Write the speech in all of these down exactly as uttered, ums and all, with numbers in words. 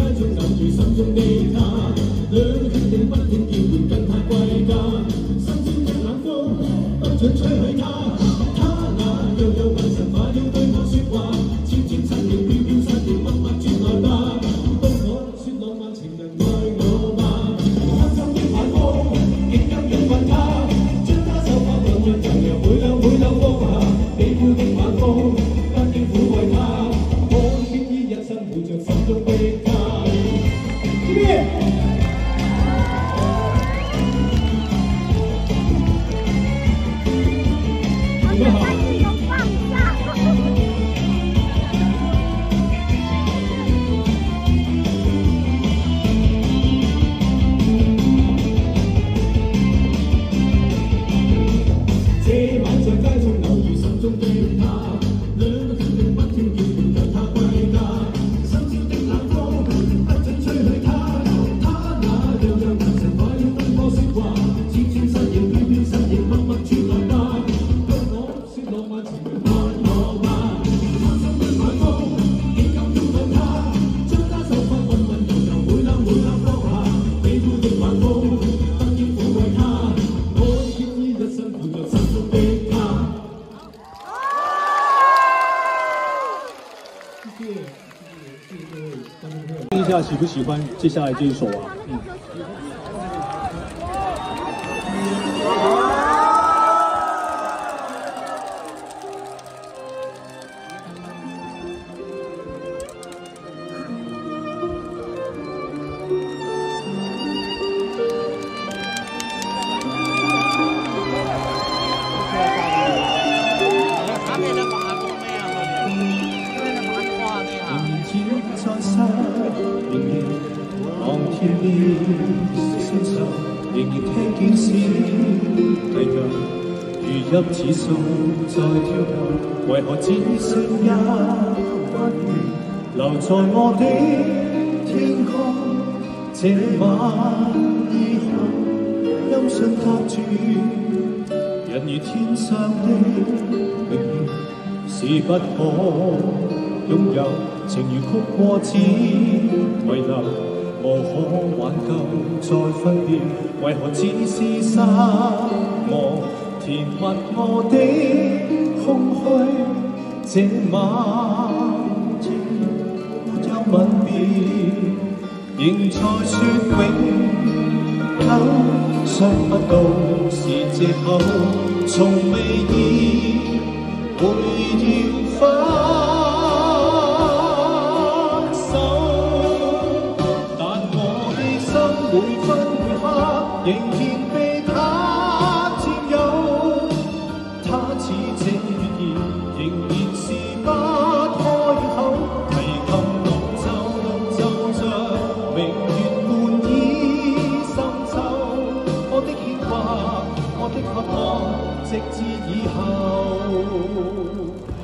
中留住心中的他，兩兄弟不斷叫喚跟他歸家，新鮮的冷風不准吹去他，他那樣有眼神快要對我說話，悄悄親熱飄飄身形默默轉來吧，當我說浪漫情人愛我吧，深深的眼光極吸引吻他，將他手法混入悠悠每縷每縷風下，喜歡的晚風不應撫慰他，我願意一生護着心中的他。Yeah. 听一下喜不喜欢接下来这一首啊？嗯。天邊星宿，仍然聽見小提琴，如泣似訴在跳動，為何只剩一彎月留在我的天空？這晚以後，音訊隔絕，人如天上的明月，是不可擁有，情如曲過只遺留。無可挽救再分別，為何只是失望？填密我的空虛，這晚亦沒有吻別，仍在說永久，想不到是藉口，從未意會要分。每分每刻仍然被他佔有，他似這月兒仍然是不開口，提琴獨奏獨奏着明月半倚深秋，我的牽掛，我的渴望，直至以後。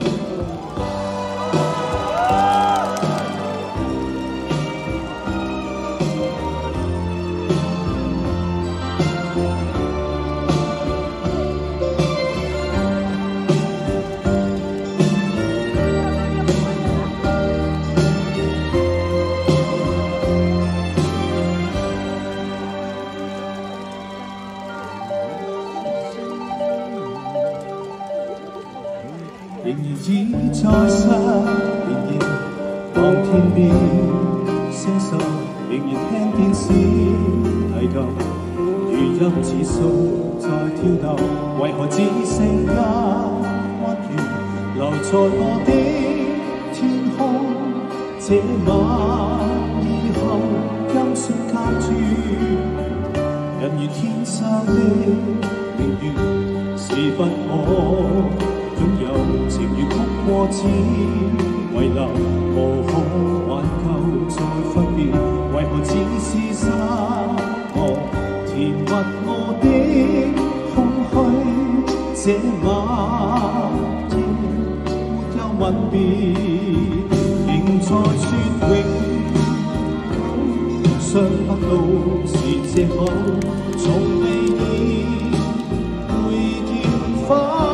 仍然倚在失眠夜，望天邊些數，仍然聽見小提琴，如泣似訴在跳動，為何只剩一彎月留在我的天空？這晚以後，音訊隔絕，人如天上的明月，是不可擁有，情如曲過只遺留，無可挽救再分別，為何只是失望？填密我的空虛，這晚亦沒有吻別，仍在說永久，想不到是藉口，從未意會要分。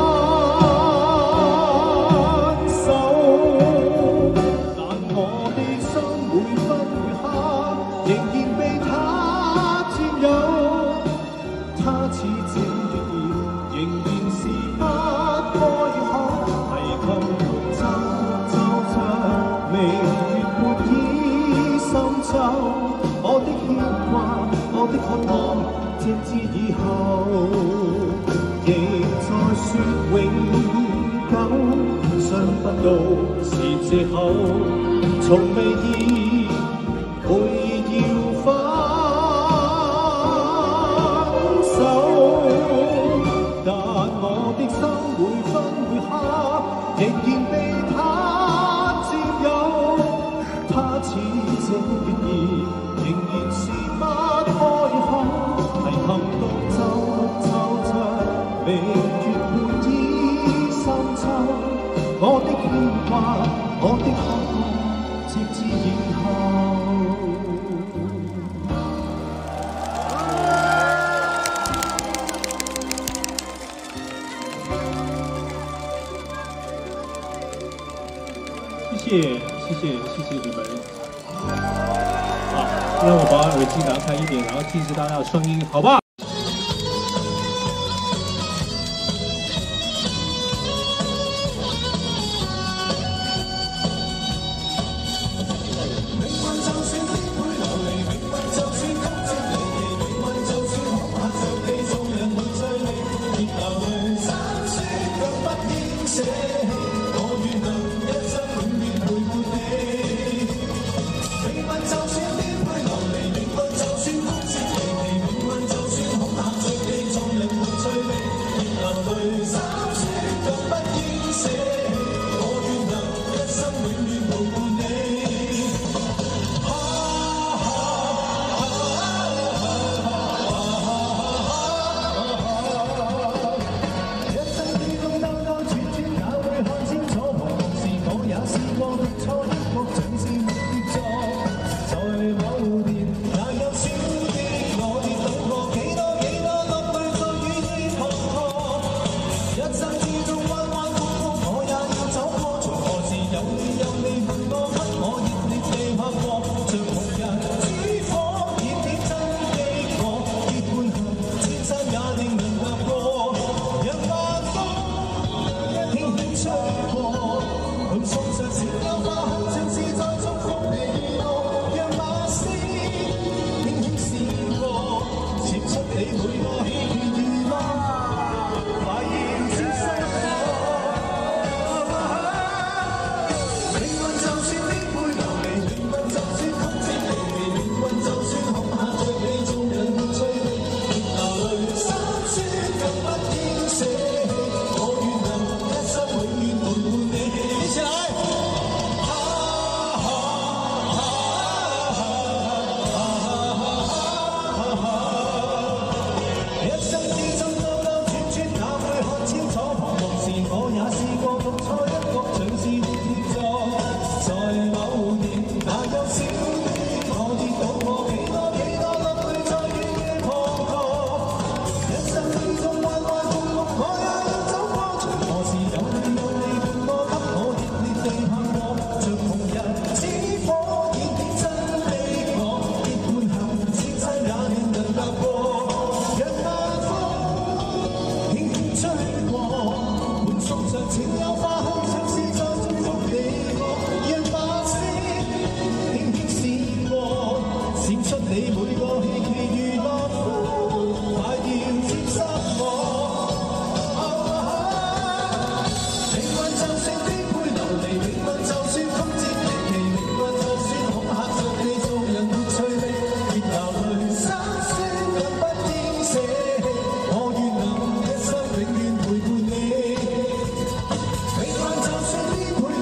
每分每刻我的牽掛，我的渴望，直至以後，亦再說永久，想不到是藉口，從未意會要分手，但我的心每分每刻仍然被他佔有，他似這月兒仍然是不開口，遺憾到皺皺着明月半倚深秋，我的牽掛，我的渴望，直至以後。谢谢谢谢谢谢你们，好，让我把耳机拿开一点，然后听着大家的声音，好不好？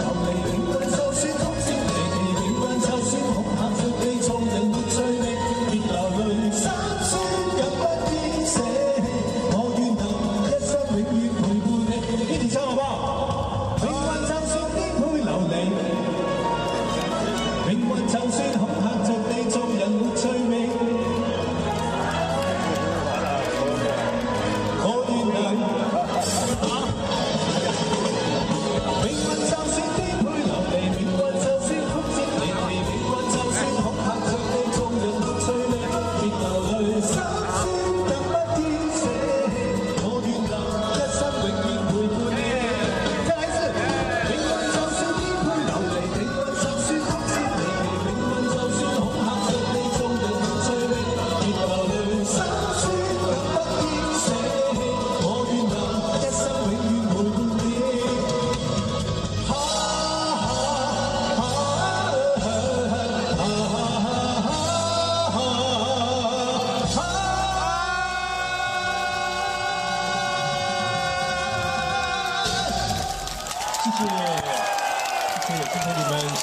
別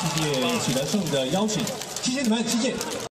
谢谢喜德胜的邀请，谢谢你们，谢谢。